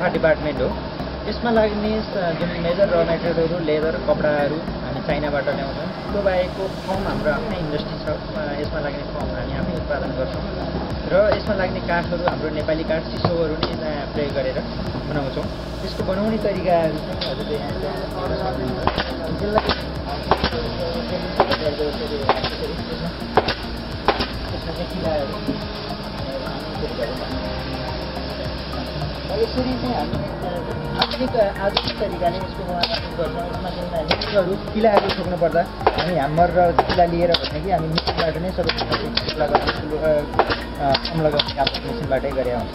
Department हो। यसमा लाग्ने जुन मेजर र मेटेरियलहरू लेदर कपडाहरू हामी चाइनाबाट ल्याउँछौँ। त्यो बाहेकको फर्म हाम्रो आफ्नै इन्डस्ट्री छ, यसमा लाग्ने फर्म हामी आफै उत्पादन गर्छौँ र यसमा लाग्ने काठहरू हाम्रो नेपाली काठ सिसोहरू नै प्रयोग गरेर बनाउँछौँ। त्यसको बनाउने तरिकाहरू चाहिँ हजुरले यहाँ यसरी चाहिँ हामी आधुनिक तरिकाले यसको निर्माण गर्छौँ। यसमा चाहिँ मिक्सहरू किलाहरू ठोक्नु पर्दा हामी ह्यामर र किला लिएर भन्ने कि हामी मिक्सबाट नै सबै किला गर्ने कम लगाउने काम मेसिनबाटै गरेर हुन्छ।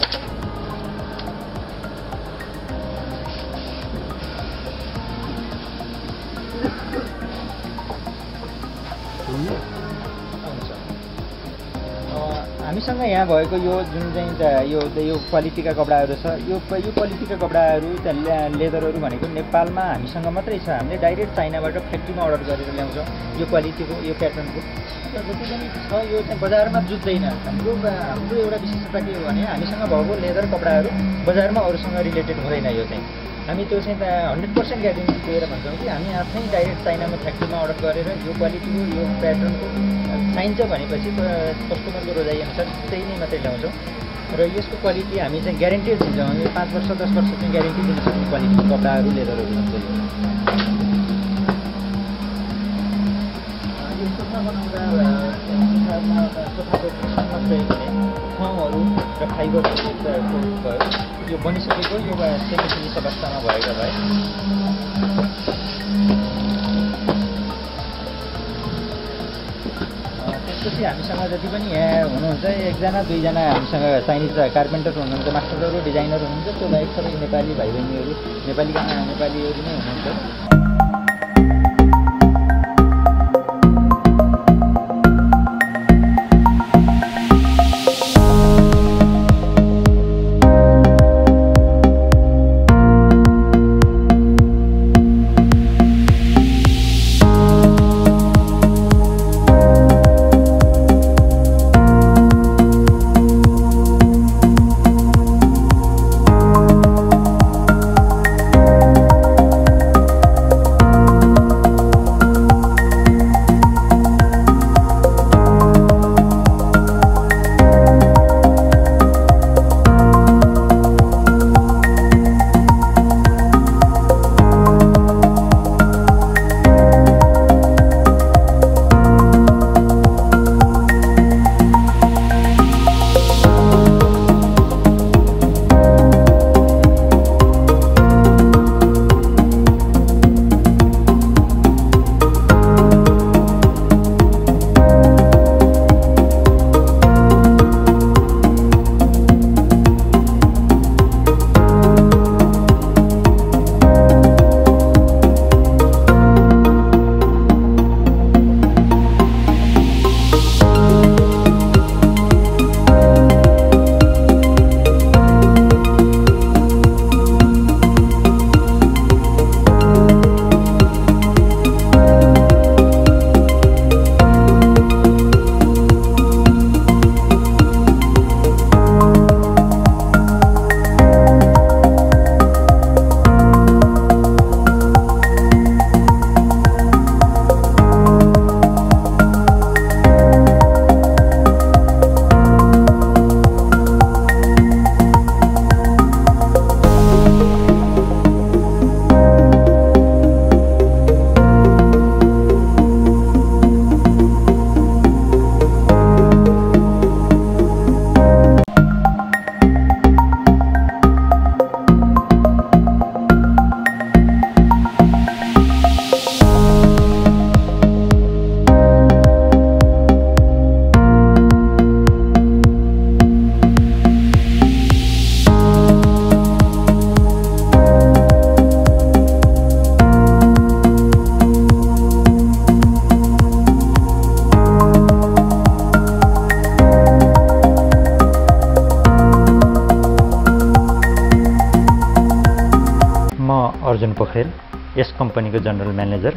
हामीसँग यहाँ भएको यो जुन चाहिँ यो क्वालिटीका कपडाहरू छ, यो क्वालिटीका कपडाहरू लेदरहरू भनेको नेपालमा हामीसँग मात्रै छ। हामीले डाइरेक्ट चाइनाबाट फ्याक्ट्रीमा अर्डर गरेर ल्याउँछौँ यो क्वालिटीको, यो प्याटर्नको। जति पनि छ यो चाहिँ बजारमा जुत्दैन। हाम्रो एउटा विशेषता के हो भने हामीसँग भएको लेदर कपडाहरू बजारमा अरूसँग रिलेटेड हुँदैन। यो चाहिँ हामी त्यो चाहिँ 100% ग्यारेन्टी दिएर भन्छौँ कि हामी आफ्नै डाइरेक्ट चाइनामा फ्याक्ट्रीमा अर्डर गरेर यो क्वालिटीको, यो प्याटर्नको चाहिन्छ भनेपछि कस्टमरको रोजाइअनुसार त्यही नै मात्रै ल्याउँछौँ र यसको क्वालिटी हामी चाहिँ ग्यारेन्टी दिन्छौँ। हामी 5 वर्ष 10 वर्ष चाहिँ ग्यारेन्टी दिन सक्ने क्वालिटीको कपडाहरू लेदरहरू हुन्छ। यो सोफा बनाउँदा सोफाको प्रयोग हुने ठाउँहरू र फाइबरको भयो। यो बनिसकेको यो सेमी फिनिस अवस्थामा भएको भए त्यसपछि हामीसँग जति पनि यहाँ हुनुहुन्छ, एकजना दुईजना हामीसँग चाइनिज कार्पेन्टर हुनुहुन्छ, मास्टरहरू डिजाइनर हुनुहुन्छ। त्यो बाहेक सबै नेपाली भाइ बहिनीहरू नेपालीहरू नै हुनुहुन्छ। अर्जुन पोखरेल, यस कम्पनीको जनरल म्यानेजर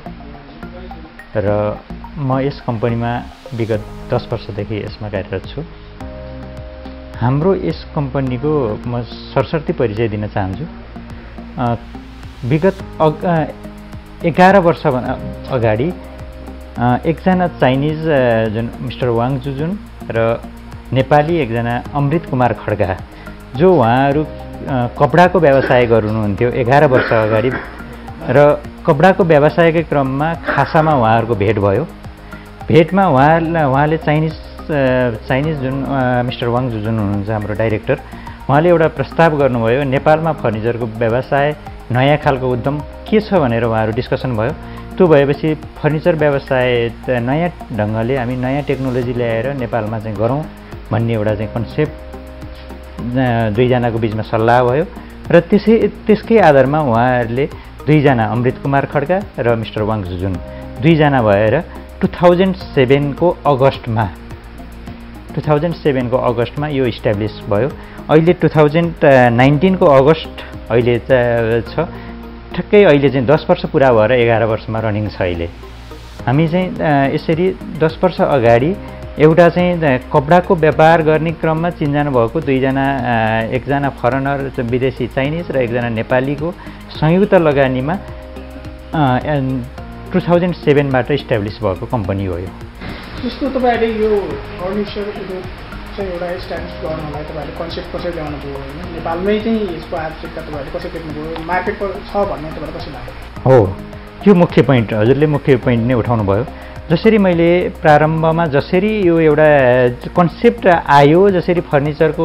र म यस कम्पनीमा विगत 10 वर्षदेखि यसमा कार्यरत छु। हाम्रो यस कम्पनीको म सरसर्ती परिचय दिन चाहन्छु। विगत 11 वर्ष अगाडि एकजना चाइनिज जुन मिस्टर वाङ जुजुन र नेपाली एकजना अमृत कुमार खड्का जो उहाँहरू कपडाको व्यवसाय गर्नुहुन्थ्यो 11 वर्ष अगाडि र कपडाको व्यवसायकै क्रममा खासामा उहाँहरूको भेट भयो। भेटमा उहाँले चाइनिज जुन मिस्टर वाङ जुजुन हुनुहुन्छ हाम्रो डाइरेक्टर, उहाँले एउटा प्रस्ताव गर्नुभयो नेपालमा फर्निचरको व्यवसाय नयाँ खालको उद्यम के छ भनेर उहाँहरू डिस्कसन भयो। त्यो भएपछि फर्निचर व्यवसाय नयाँ ढङ्गले हामी नयाँ टेक्नोलोजी ल्याएर नेपालमा चाहिँ गरौँ भन्ने एउटा चाहिँ कन्सेप्ट दुईजनाको बिचमा सल्लाह भयो र त्यसकै आधारमा उहाँहरूले दुईजना अमृत कुमार खड्का र मिस्टर वाङ जुजुन दुईजना भएर 2007 को अगस्टमा यो इस्टाब्लिस भयो। अहिले 2019 को अगस्ट अहिले छ, ठ्याक्कै अहिले चाहिँ 10 वर्ष पुरा भएर 11 वर्षमा रनिङ छ। अहिले हामी चाहिँ यसरी 10 वर्ष अगाडि एउटा चाहिँ कपडाको व्यापार गर्ने क्रममा चिन्जानु भएको दुईजना, एकजना फरेनर विदेशी चाइनिज र एकजना नेपालीको संयुक्त लगानीमा 2007बाट इस्टाब्लिस भएको कम्पनी हो यो। जस्तो तपाईँले यो फर्निचर उद्योग चाहिँ एउटा इस्टाब्लिस गर्नलाई तपाईँले कन्सेप्ट कसरी ल्याउनु भयो होइन, नेपालमै चाहिँ यसको आवश्यकता तपाईँले कसरी देख्नुभयो, मार्केट छ भन्ने तपाईँलाई कसरी लाग्यो? हो, यो मुख्य पोइन्ट हजुरले मुख्य पोइन्ट नै उठाउनु भयो। जसरी मैले प्रारम्भमा जसरी यो एउटा कन्सेप्ट आयो, जसरी फर्निचरको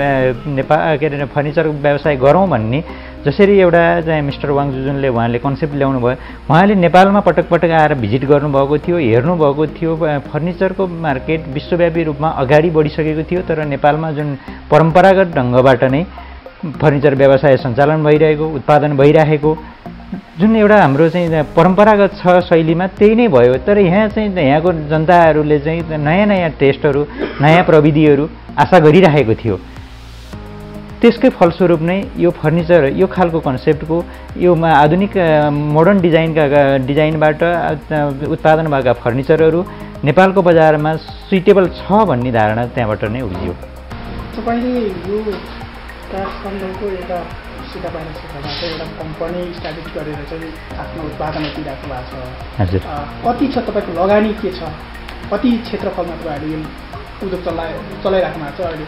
फर्निचरको व्यवसाय गरौँ भन्ने जसरी एउटा चाहिँ मिस्टर वाङ जुजुनले उहाँले कन्सेप्ट ल्याउनु भयो, उहाँले नेपालमा पटक पटक आएर भिजिट गर्नुभएको थियो, हेर्नुभएको थियो। फर्निचरको मार्केट विश्वव्यापी रूपमा अगाडि बढिसकेको थियो, तर नेपालमा जुन परम्परागत ढङ्गबाट नै फर्निचर व्यवसाय सञ्चालन भइरहेको, उत्पादन भइरहेको जुन एउटा हाम्रो चाहिँ परम्परागत छ शैलीमा त्यही नै भयो। तर यहाँ चाहिँ यहाँको जनताहरूले चाहिँ नयाँ नयाँ टेस्टहरू, नयाँ प्रविधिहरू आशा गरिरहेको थियो। त्यसकै फलस्वरूप नै यो फर्निचर, यो खालको कन्सेप्टको यो आधुनिक मोडर्न डिजाइनबाट उत्पादन भएका फर्निचरहरू नेपालको बजारमा सुइटेबल छ भन्ने धारणा त्यहाँबाट नै उब्जियो। तपाईँले यो काठमाडौँको एउटा सिधापानी क्षेत्रमा चाहिँ एउटा कम्पनी इस्टाब्लिस गरेर चाहिँ आफ्नो उत्पादन दिइराख्नु भएको छ। हजुर, कति छ तपाईँको लगानी के छ, कति क्षेत्रफलमा तपाईँहरूले यो उद्योग चलाइराख्नु भएको छ अहिले?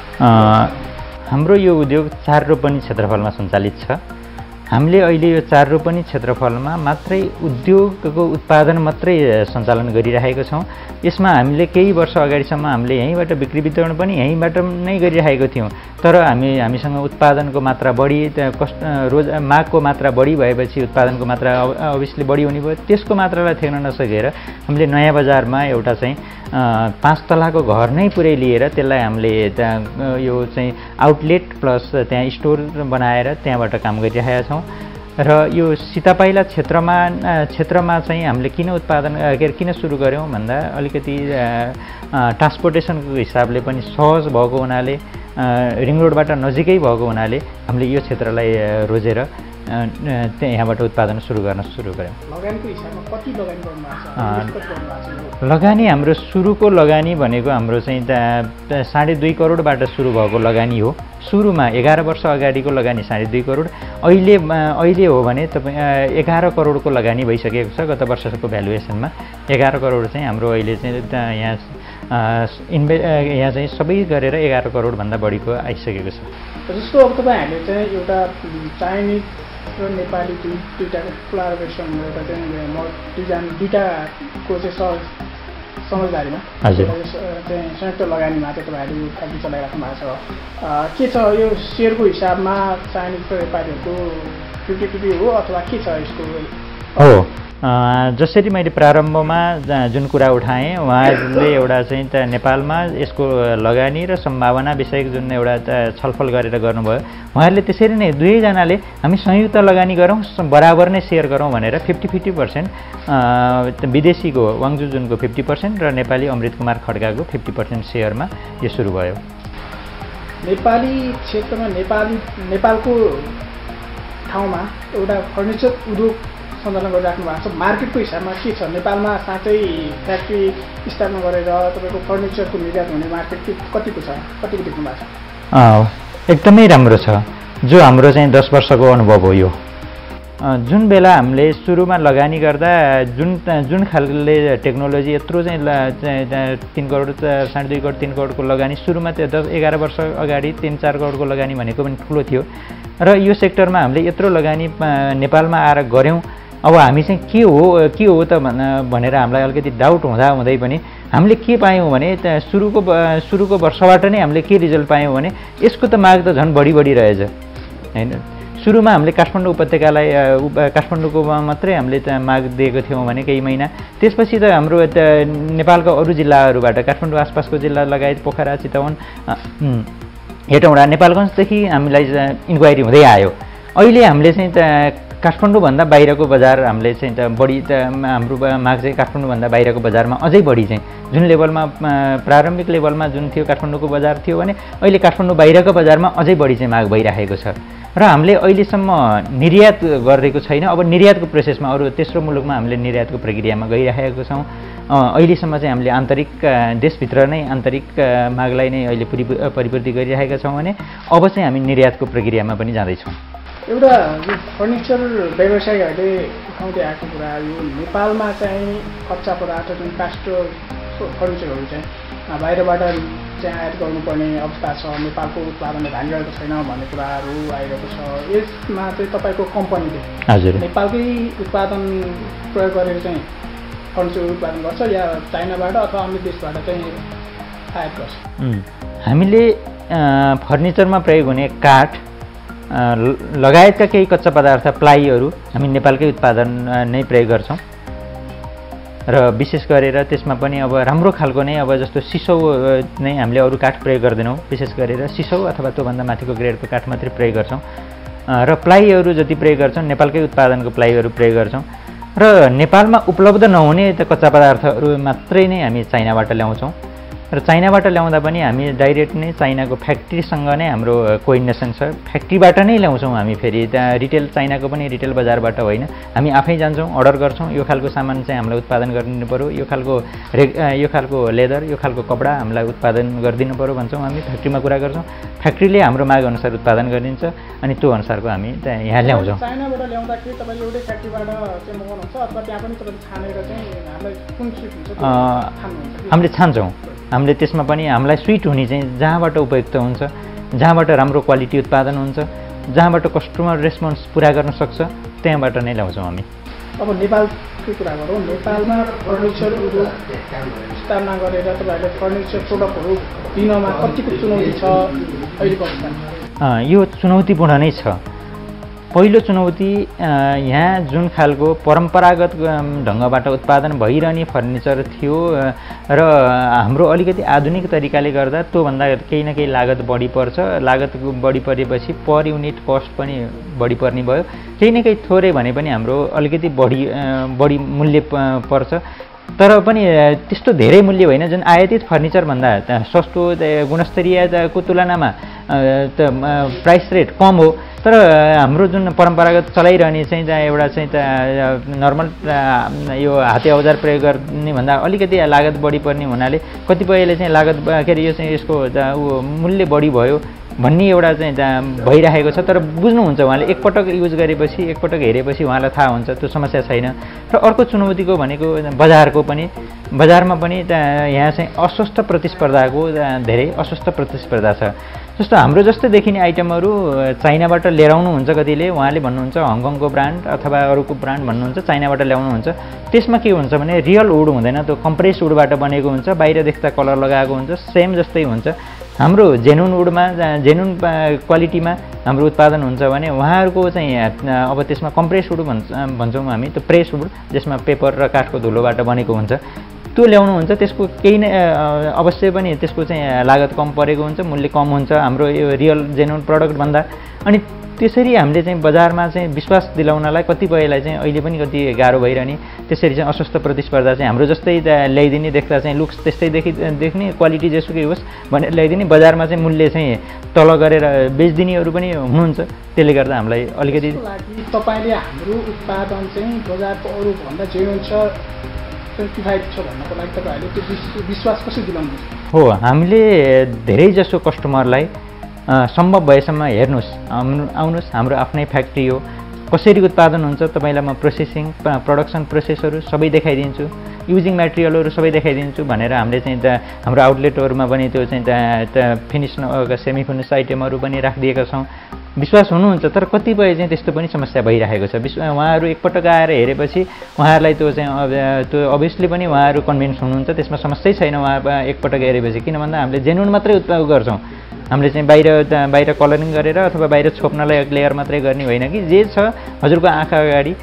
हाम्रो यो उद्योग 4 रोपनी क्षेत्रफलमा सञ्चालित छ। हामीले अहिले यो 4 रोपनी क्षेत्रफलमा मात्रै उद्योगको उत्पादन मात्रै सञ्चालन गरिरहेको छौँ। यसमा हामीले केही वर्ष अगाडिसम्म हामीले यहीँबाट बिक्री वितरण पनि यहीँबाट नै गरिरहेको थियौँ। तर हामीसँग उत्पादनको मात्रा बढी, मागको मात्रा बढी भएपछि उत्पादनको मात्रा अभियसली बढी हुने भयो। त्यसको मात्रालाई थेग्न नसकेर हामीले नयाँ बजारमा एउटा चाहिँ 5 तलाको घर नै पुरै लिएर त्यसलाई हामीले यो चाहिँ आउटलेट प्लस त्यहाँ स्टोर बनाएर त्यहाँबाट काम गरिरहेका छौँ। र यो सितापाइला क्षेत्रमा चाहिँ हामीले किन सुरु गऱ्यौँ भन्दा अलिकति ट्रान्सपोर्टेसनको हिसाबले पनि सहज भएको हुनाले, रिङ रोडबाट नजिकै भएको हुनाले हामीले यो क्षेत्रलाई रोजेर यहाँबाट उत्पादन सुरु गऱ्यौँ। लगानीको हिसाबमा कति लगानी गर्नुभएको छ? लगानी हाम्रो सुरुको लगानी भनेको हाम्रो चाहिँ 2.5 करोडबाट सुरु भएको लगानी हो। सुरुमा 11 वर्ष अगाडिको लगानी 2.5 करोड, अहिले हो भने तपाईँ 11 करोडको लगानी भइसकेको छ। गत वर्षको भ्यालुएसनमा 11 करोड चाहिँ हाम्रो अहिले चाहिँ यहाँ चाहिँ सबै गरेर 11 करोडभन्दा बढीको आइसकेको छ। जस्तो अब तपाईँहरूले चाहिँ एउटा चाइनिज र नेपाली दुईवटाको कोलाबोरेसन एउटा चाहिँ डिजाइन दुईवटाको चाहिँ समझदारीमा चाहिँ संयुक्त लगानीमा चाहिँ तपाईँहरूले यो फ्याक्ट्री चलाइराख्नु भएको छ। के छ यो सेयरको हिसाबमा चाइनिज र नेपालीहरूको 50-50 हो अथवा के छ यसको? हो, जसरी मैले प्रारम्भमा जुन कुरा उठाएँ, उहाँहरूले एउटा चाहिँ नेपालमा यसको लगानी र सम्भावना विषयक जुन एउटा छलफल गरेर गर्नुभयो, उहाँहरूले त्यसरी नै दुवैजनाले हामी संयुक्त लगानी गरौँ, बराबर नै सेयर गरौँ भनेर 50-50% विदेशीको वाङ जुजुनको 50% र नेपाली अमृत कुमार खड्काको 50% सेयरमा यो सुरु भयो। नेपाली क्षेत्रमा नेपालको ठाउँमा एउटा फर्निचर उद्योग सञ्चालन गरिराख्नु भएको छ। मार्केटको हिसाबमा के छ? नेपालमा साँच्चै फ्याक्ट्री स्थापना गरेर तपाईँको फर्निचरको निर्यात हुने मार्केट कतिको छ, कतिको देख्नु भएको छ? एकदमै राम्रो छ। जो हाम्रो चाहिँ 10 वर्षको अनुभव हो यो। जुन बेला हामीले सुरुमा लगानी गर्दा जुन खालले टेक्नोलोजी यत्रो चाहिँ 3 करोड 2.5 करोड 3 करोडको लगानी सुरुमा त्यो 10-11 वर्ष अगाडि 3-4 करोडको लगानी भनेको पनि ठुलो थियो र यो सेक्टरमा हामीले यत्रो लगानी नेपालमा आएर गऱ्यौँ। अब हामी चाहिँ के हो त भनेर हामीलाई अलिकति डाउट हुँदै पनि हामीले के पायौँ भने सुरुको वर्षबाट नै हामीले के रिजल्ट पायौँ भने यसको त माग त झन् बढी रहेछ हैन। सुरुमा हामीले काठमाडौँ उपत्यकालाई काठमाडौँको मात्रै हामीले माग दिएको थियौँ भने केही महिना, त्यसपछि त हाम्रो नेपालको अरू जिल्लाहरूबाट काठमाडौँ आसपासको जिल्ला लगायत पोखरा चितवन हेटौँडा नेपालगञ्जदेखि हामीलाई इन्क्वायरी हुँदै आयो। अहिले हामीले चाहिँ काठमाडौँभन्दा बाहिरको बजार हामीले चाहिँ बढी हाम्रो माग चाहिँ काठमाडौँभन्दा बाहिरको बजारमा अझै बढी चाहिँ जुन लेभलमा प्रारम्भिक लेभलमा जुन थियो काठमाडौँको बजार थियो भने अहिले काठमाडौँ बाहिरको बजारमा अझै बढी चाहिँ माग भइरहेको छ र हामीले अहिलेसम्म निर्यात गरेको छैन। अब निर्यातको प्रोसेसमा अरू तेस्रो मुलुकमा हामीले निर्यातको प्रक्रियामा गइरहेको छौँ। अहिलेसम्म चाहिँ हामीले आन्तरिक देशभित्र नै आन्तरिक मागलाई नै अहिले परिपूर्ति गरिरहेका छौँ भने अब चाहिँ हामी निर्यातको प्रक्रियामा पनि जाँदैछौँ। एउटा यो फर्निचर व्यवसायीहरूले उठाउँदै आएको कुरा यो नेपालमा चाहिँ कच्चा पदार्थ जुन काष्ठ फर्निचरहरू चाहिँ बाहिरबाट चाहिँ आयात गर्नुपर्ने अवस्था छ, नेपालको उत्पादनले भागिरहेको छैन भन्ने कुराहरू आइरहेको छ। यसमा चाहिँ तपाईँको कम्पनीले हजुर नेपालकै उत्पादन प्रयोग गरेर चाहिँ फर्निचर उत्पादन गर्छ या चाइनाबाट अथवा अन्य देशबाट चाहिँ आयात गर्छ? हामीले फर्निचरमा प्रयोग हुने काठ लगायतका केही कच्चा पदार्थ प्लाईहरू हामी नेपालकै उत्पादन नै प्रयोग गर्छौँ र विशेष गरेर त्यसमा पनि अब राम्रो खालको नै अब जस्तो सिसौ नै हामीले अरू काठ प्रयोग गर्दैनौँ। विशेष गरेर सिसौ अथवा त्योभन्दा माथिको ग्रेडको काठ मात्रै प्रयोग गर्छौँ र प्लाईहरू जति प्रयोग गर्छौँ नेपालकै उत्पादनको प्लाईहरू प्रयोग गर्छौँ र नेपालमा उपलब्ध नहुने कच्चा पदार्थहरू मात्रै नै हामी चाइनाबाट ल्याउँछौँ र चाइनाबाट ल्याउँदा पनि हामी डाइरेक्ट नै चाइनाको फ्याक्ट्रीसँग नै हाम्रो कोअर्डिनेसन छ। फ्याक्ट्रीबाट नै ल्याउँछौँ हामी, फेरि त्यहाँ रिटेल चाइनाको पनि रिटेल बजारबाट होइन, हामी आफै जान्छौँ, अर्डर गर्छौँ यो खालको सामान चाहिँ हामीलाई उत्पादन गरिदिनु पऱ्यो, यो खालको लेदर यो खालको कपडा हामीलाई उत्पादन गरिदिनु पऱ्यो भन्छौँ। हामी फ्याक्ट्रीमा कुरा गर्छौँ, फ्याक्ट्रीले हाम्रो माग अनुसार उत्पादन गरिदिन्छ अनि त्यो अनुसारको हामी यहाँ ल्याउँछौँ। चाइनाबाट ल्याउँदाखेरि तपाईँले एउटै फ्याक्ट्रीबाट चाहिँ मगाउनुहुन्छ अथवा त्यहाँ पनि तपाईँले छानेर चाहिँ हामीलाई कुन सुट हुन्छ हामीले छान्छौँ। हामीले त्यसमा पनि हामीलाई स्विट हुने चाहिँ जहाँबाट उपयुक्त हुन्छ, जहाँबाट राम्रो क्वालिटी उत्पादन हुन्छ, जहाँबाट कस्टमर रेस्पोन्स पुरा गर्न सक्छ त्यहाँबाट नै ल्याउँछौँ हामी। अब नेपालको कुरा गरौँ, नेपालमा फर्निचर उद्योग स्थापना गरेर तपाईँहरूले फर्निचर प्रोडक्टहरू दिनमा कतिको चुनौती छ अहिलेको अवस्थामा? यो चुनौतीपूर्ण नै छ। पहिलो चुनौती यहाँ जुन खालको परम्परागत ढङ्गबाट उत्पादन भइरहने फर्निचर थियो र हाम्रो अलिकति आधुनिक तरिकाले गर्दा त्योभन्दा केही न केही लागत बढी पर्छ। लागत बढी परेपछि पर युनिट कस्ट पनि बढी पर्ने भयो। केही न केही थोरै भने पनि हाम्रो अलिकति बढी मूल्य पर्छ, तर पनि त्यस्तो धेरै मूल्य होइन। जुन आयातित फर्निचरभन्दा सस्तो गुणस्तरीयको तुलनामा प्राइस रेट कम हो, तर हाम्रो जुन परम्परागत चलाइरहने चाहिँ एउटा चाहिँ नर्मल यो हाते औजार प्रयोग गर्ने भन्दा अलिकति लागत बढी पर्ने हुनाले कतिपयले चाहिँ लागत के अरे यो चाहिँ यसको मूल्य बढी भयो भन्ने एउटा चाहिँ भइरहेको छ। तर बुझ्नुहुन्छ उहाँले एकपटक युज गरेपछि एकपटक हेरेपछि उहाँलाई थाहा हुन्छ त्यो समस्या छैन। र अर्को चुनौतीको भनेको बजारमा पनि यहाँ चाहिँ अस्वस्थ प्रतिस्पर्धाको धेरै अस्वस्थ प्रतिस्पर्धा छ। जस्तो हाम्रो जस्तै देखिने आइटमहरू चाइनाबाट लिएर आउनुहुन्छ, कतिले उहाँले भन्नुहुन्छ हङकङको ब्रान्ड अथवा अरूको ब्रान्ड भन्नुहुन्छ, चाइनाबाट ल्याउनुहुन्छ। त्यसमा के हुन्छ भने रियल वुड हुँदैन, त्यो कम्प्रेस वुडबाट बनेको हुन्छ, बाहिर देख्दा कलर लगाएको हुन्छ, सेम जस्तै हुन्छ। हाम्रो जेनुन वुडमा जेनुन क्वालिटीमा हाम्रो उत्पादन हुन्छ भने उहाँहरूको चाहिँ अब त्यसमा कम्प्रेस वुड भन्छौँ हामी, त्यो प्रेस वुड जसमा पेपर र काठको धुलोबाट बनेको हुन्छ, त्यो ल्याउनुहुन्छ। त्यसको केही नै अवश्य पनि त्यसको चाहिँ लागत कम परेको हुन्छ, मूल्य कम हुन्छ हाम्रो यो रियल जेन्युन प्रडक्टभन्दा। अनि त्यसरी हामीले चाहिँ बजारमा चाहिँ विश्वास दिलाउनलाई कतिपयलाई चाहिँ अहिले पनि कति गाह्रो भइरहने। त्यसरी चाहिँ अस्वस्थ प्रतिस्पर्धा चाहिँ हाम्रो जस्तै ल्याइदिने, देख्दा चाहिँ लुक्स त्यस्तै देख्ने, क्वालिटी जेसुकै होस् भनेर ल्याइदिने, बजारमा चाहिँ मूल्य चाहिँ तल गरेर बेचिदिनेहरू पनि हुनुहुन्छ। त्यसले गर्दा हामीलाई अलिकति तपाईँले हाम्रो उत्पादन चाहिँ बजारको अरूभन्दा जेन्युन छ भन्नको लागि तपाईँहरूले त्यो विश्वास कसरी दिलाउनुहुन्छ? हो, हामीले धेरै जसो कस्टमरलाई सम्भव भएसम्म हेर्नुहोस्, आउनुहोस्, हाम्रो आफ्नै फ्याक्ट्री हो, कसरी उत्पादन हुन्छ तपाईँलाई म प्रोसेसिङ प्रोडक्सन प्रोसेसहरू सबै देखाइदिन्छु, युजिङ मेटेरियलहरू सबै देखाइदिन्छु भनेर हामीले चाहिँ हाम्रो आउटलेटहरूमा पनि त्यो चाहिँ फिनिस सेमी फिनिस आइटमहरू पनि राखिदिएका छौँ। विश्वास हुनुहुन्छ, तर कतिपय चाहिँ त्यस्तो पनि समस्या भइरहेको छ। उहाँहरू एकपटक आएर हेरेपछि उहाँहरूलाई त्यो चाहिँ त्यो अभियसली पनि उहाँहरू कन्भिन्स हुनुहुन्छ, त्यसमा समस्यै छैन उहाँ एकपटक हेरेपछि। किन भन्दा हामीले जेन्युन मात्रै उत्पादन गर्छौँ, हामीले चाहिँ बाहिर कलरिङ गरेर अथवा बाहिर छोप्नलाई एक लेयर मात्रै गर्ने होइन कि जे छ हजुरको आँखा अगाडि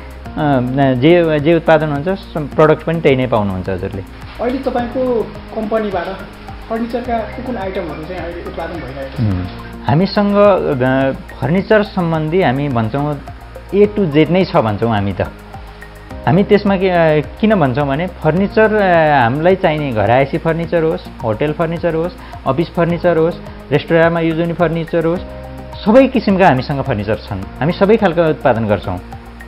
जे उत्पादन हुन्छ प्रडक्ट पनि त्यही नै पाउनुहुन्छ हजुरले। अहिले तपाईँको कम्पनीबाट फर्निचरका कुन आइटमहरू चाहिँ अहिले उत्पादन भइरहेको छ? हामीसँग फर्निचर सम्बन्धी हामी भन्छौँ A to Z नै छ भन्छौँ हामी त। हामी त्यसमा किन भन्छौँ भने फर्निचर हामीलाई चाहिने घरायसी फर्निचर होस्, होटेल फर्निचर होस्, अफिस फर्निचर होस्, रेस्टुरेन्टमा युज हुने फर्निचर होस्, सबै किसिमका हामीसँग फर्निचर छन्। हामी सबै खालको उत्पादन गर्छौँ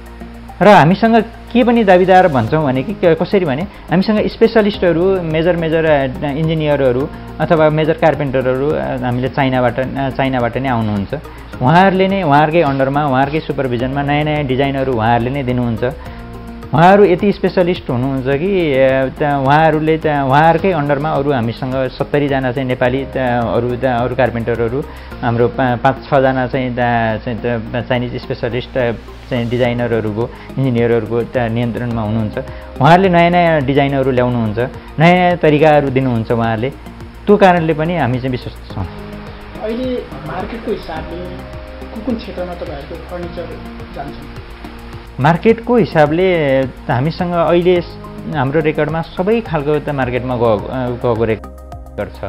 र हामीसँग के पनि दाबीदार भन्छौँ भने कि कसरी भने हामीसँग स्पेसलिस्टहरू मेजर इन्जिनियरहरू अथवा मेजर कार्पेन्टरहरू हामीले चाइनाबाट नै आउनुहुन्छ। उहाँहरूले नै उहाँहरूकै अन्डरमा उहाँहरूकै सुपरभिजनमा नयाँ नयाँ डिजाइनहरू उहाँहरूले नै दिनुहुन्छ। उहाँहरू यति स्पेसलिस्ट हुनुहुन्छ कि उहाँहरूले उहाँहरूकै अन्डरमा अरू हामीसँग 70 जना चाहिँ नेपाली अरू कार्पेन्टरहरू, हाम्रो 5-6 जना चाहिँ चाइनिज स्पेसलिस्ट चाहिँ डिजाइनरहरूको इन्जिनियरहरूको नियन्त्रणमा हुनुहुन्छ। उहाँहरूले नयाँ नयाँ डिजाइनहरू ल्याउनुहुन्छ, नयाँ नयाँ तरिकाहरू दिनुहुन्छ उहाँहरूले। त्यो कारणले पनि हामी चाहिँ विश्वस्त छौँ। अहिले मार्केटको हिसाबले कुन क्षेत्रमा तपाईँहरूको फर्निचर जान्छ? मार्केटको हिसाबले हामीसँग अहिले हाम्रो रेकर्डमा सबै खालको मार्केटमा गएको रेकर्ड छ।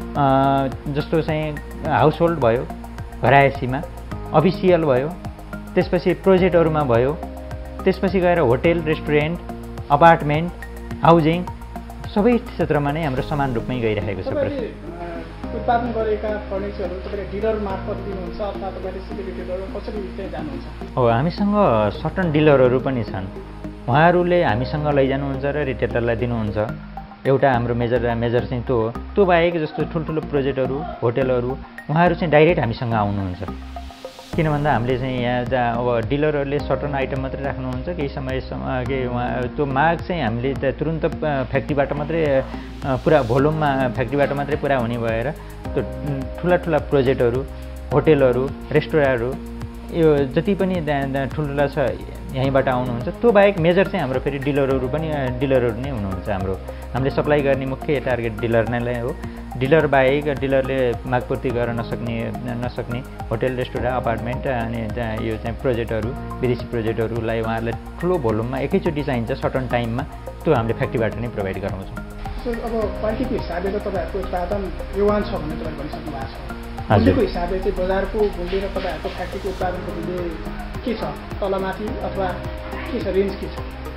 जस्तो चाहिँ हाउस होल्ड भयो, घरायसीमा, अफिसियल भयो, त्यसपछि प्रोजेक्टहरूमा भयो, त्यसपछि गएर होटेल, रेस्टुरेन्ट, अपार्टमेन्ट, हाउजिङ सबै क्षेत्रमा नै हाम्रो समान रूपमै गइरहेको छ। उत्पादन गरेका फर्निचरहरू तपाईँले डिलर मार्फत दिनुहुन्छ अथवा तपाईँले सिधै डिलर कसरी चाहिँ जानुहुन्छ? हो, हामीसँग सर्टन डिलरहरू पनि छन्। उहाँहरूले हामीसँग लैजानुहुन्छ र रिटेलरलाई दिनुहुन्छ। एउटा हाम्रो मेजर चाहिँ त्यो हो। त्यो बाहेक जस्तो ठुल्ठुलो प्रोजेक्टहरू, होटेलहरू उहाँहरू चाहिँ डाइरेक्ट हामीसँग आउनुहुन्छ। किन भन्दा हामीले चाहिँ यहाँ अब डिलरहरूले सर्टन आइटम मात्रै राख्नुहुन्छ, केही समयसम्म त्यो माग चाहिँ हामीले तुरुन्त फ्याक्ट्रीबाट मात्रै पुरा भोल्युममा फ्याक्ट्रीबाट मात्रै पुरा हुने भएर त्यो ठुला प्रोजेक्टहरू, होटेलहरू, रेस्टुरेन्टहरू यो जति पनि ठुल्ठुला छ यहीँबाट आउनुहुन्छ। त्यो बाहेक मेजर चाहिँ हाम्रो फेरि डिलरहरू नै हुनुहुन्छ। हामीले सप्लाई गर्ने मुख्य टार्गेट डिलर नै हो। डिलर बाहेक डिलरले मागपूर्ति गर्न नसक्ने होटेल, रेस्टुरेन्ट, अपार्टमेन्ट अनि यो चाहिँ प्रोजेक्टहरू, विदेशी प्रोजेक्टहरूलाई उहाँहरूलाई ठुलो भोल्युममा एकैचोटि चाहिन्छ सर्टन टाइममा, त्यो हामीले फ्याक्ट्रीबाट नै प्रोभाइड गराउँछौँ। अब क्वालिटीको हिसाबले त तपाईँहरूको उत्पादन युवान छ भन्ने तपाईँ भनिसक्नु भएको छ। मूल्यको हिसाबले चाहिँ बजारको मूल्य र तपाईँहरूको फ्याक्ट्रीको उत्पादनको मूल्य के छ? तलमाथि अथवा के छ, रेन्ज के छ?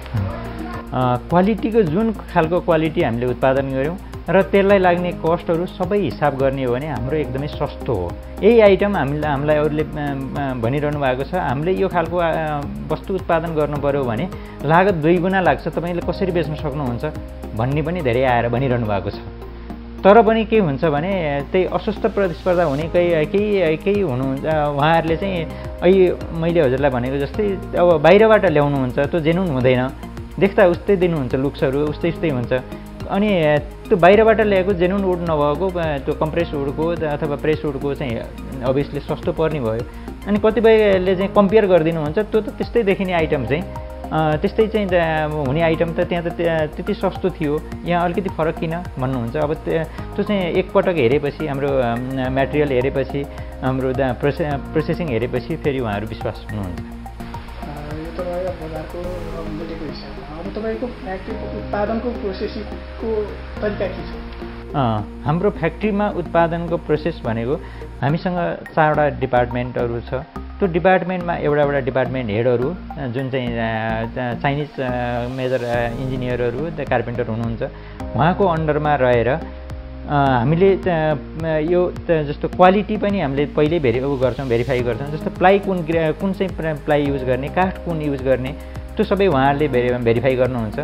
क्वालिटीको जुन खालको क्वालिटी हामीले उत्पादन गऱ्यौँ र त्यसलाई लाग्ने कस्टहरू सबै हिसाब गर्ने हो भने हाम्रो एकदमै सस्तो हो। यही आइटम हामीलाई अरूले भनिरहनु भएको छ, हामीले यो खालको वस्तु उत्पादन गर्नु पऱ्यो भने लागत 2 गुणा लाग्छ, तपाईँले कसरी बेच्न सक्नुहुन्छ भन्ने पनि धेरै आएर भनिरहनु भएको छ। तर पनि के हुन्छ भने त्यही अस्वस्थ प्रतिस्पर्धा हुने केही हुनुहुन्छ। उहाँहरूले चाहिँ अहिले मैले हजुरलाई भनेको जस्तै अब बाहिरबाट ल्याउनुहुन्छ, त्यो जेन्युन हुँदैन, देख्दा उस्तै दिनुहुन्छ, लुक्सहरू उस्तै हुन्छ। अनि त्यो बाहिरबाट ल्याएको जेन्युन वुड नभएको त्यो कम्प्रेस वुडको अथवा प्रेस वुडको चाहिँ अभियसली सस्तो पर्ने भयो। अनि कतिपयले चाहिँ कम्पेयर गरिदिनुहुन्छ, त्यो त त्यस्तै देखिने आइटम चाहिँ त्यस्तै चाहिँ हुने आइटम त त्यहाँ त त्यति सस्तो थियो, यहाँ अलिकति फरक किन भन्नुहुन्छ। अब त्यो चाहिँ एकपटक हेरेपछि, हाम्रो मेटेरियल हेरेपछि, हाम्रो प्रोसेसिङ हेरेपछि फेरि उहाँहरू विश्वास हुनुहुन्छ। यो तपाईँ बजारको मूल्यको हिसाबमा अब तपाईँको फ्याक्ट्रीको उत्पादनको प्रोसेसिङको तरिका के छ? हाम्रो फ्याक्ट्रीमा उत्पादनको प्रोसेस भनेको हामीसँग 4वटा डिपार्टमेन्टहरू छ। त्यो डिपार्टमेन्टमा एउटा डिपार्टमेन्ट हेडहरू जुन चाहिँ चाइनिज मेजर इन्जिनियरहरू कार्पेन्टर हुनुहुन्छ, उहाँको अन्डरमा रहेर हामीले यो जस्तो क्वालिटी पनि हामीले पहिल्यै भेरिफाई गर्छौँ। जस्तो प्लाई कुन चाहिँ प्लाई युज गर्ने, काठ कुन युज गर्ने, त्यो सबै उहाँहरूले भेरिफाई गर्नुहुन्छ।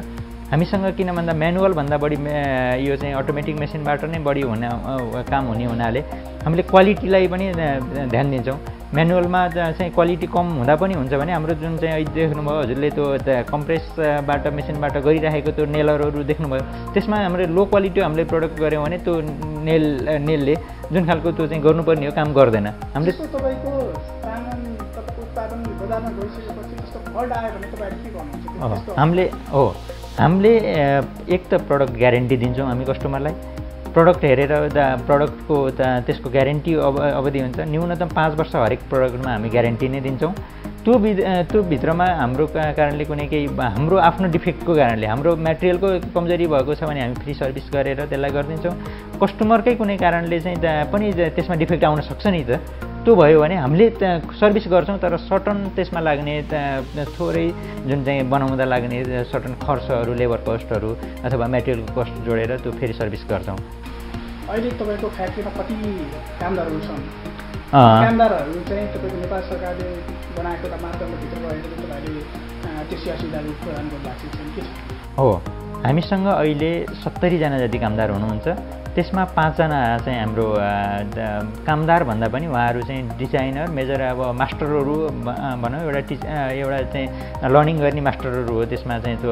हामीसँग किन भन्दा म्यानुअल भन्दा बढी यो चाहिँ अटोमेटिक मेसिनबाट नै बढी काम हुने हुनाले हामीले क्वालिटीलाई पनि ध्यान दिन्छौँ। म्यानुअलमा चाहिँ क्वालिटी कम हुँदा पनि हुन्छ भने हाम्रो जुन चाहिँ अहिले देख्नुभयो हजुरले त्यो कम्प्रेसबाट मेसिनबाट गरिरहेको त्यो नेलरहरू देख्नुभयो, त्यसमा हाम्रो लो क्वालिटी हामीले प्रडक्ट गऱ्यौँ भने त्यो नेलले जुन खालको त्यो चाहिँ गर्नुपर्ने हो काम गर्दैन। हामीले तपाईँको सामान तपाईँको उत्पादन बजारमा गइसकेपछि त्यस्तो फल्ट आयो भने तपाईँले के गर्नुहुन्छ? हामीले एक त प्रडक्ट ग्यारेन्टी दिन्छौँ हामी कस्टमरलाई। प्रडक्ट हेरेर प्रडक्टको त्यसको ग्यारेन्टी अवधि हुन्छ, न्यूनतम 5 वर्ष हरेक प्रडक्टमा हामी ग्यारेन्टी नै दिन्छौँ। त्यो भित्रमा हाम्रो कारणले कुनै केही हाम्रो आफ्नो डिफेक्टको कारणले हाम्रो मेटेरियलको कमजोरी भएको छ भने हामी फ्री सर्भिस गरेर त्यसलाई गरिदिन्छौँ। कस्टमरकै कुनै कारणले चाहिँ पनि त्यसमा डिफेक्ट आउन सक्छ नि त, त्यो भयो भने हामीले सर्भिस गर्छौँ, तर सर्टन त्यसमा लाग्ने थोरै जुन चाहिँ बनाउँदा लाग्ने सर्टन खर्चहरू, लेबर कस्टहरू अथवा मेटेरियलको कस्ट जोडेर त्यो फेरि सर्भिस गर्छौँ। अहिले तपाईँको फ्याक्ट्रीमा कति कामदारहरू छन्? कामदारहरू चाहिँ तपाईँको नेपाल सरकारले बनाएको मापदण्डभित्र गएर तपाईँले त्यो सुविधाहरू प्रदान गर्नुभएको छ के छ? हो, हामीसँग अहिले 70 जना जति कामदार हुनुहुन्छ। त्यसमा 5 जना चाहिँ हाम्रो कामदार भन्दा पनि उहाँहरू चाहिँ डिजाइनर मेजर अब मास्टरहरू भनौँ, एउटा चाहिँ लर्निङ गर्ने मास्टरहरू हो। त्यसमा चाहिँ त्यो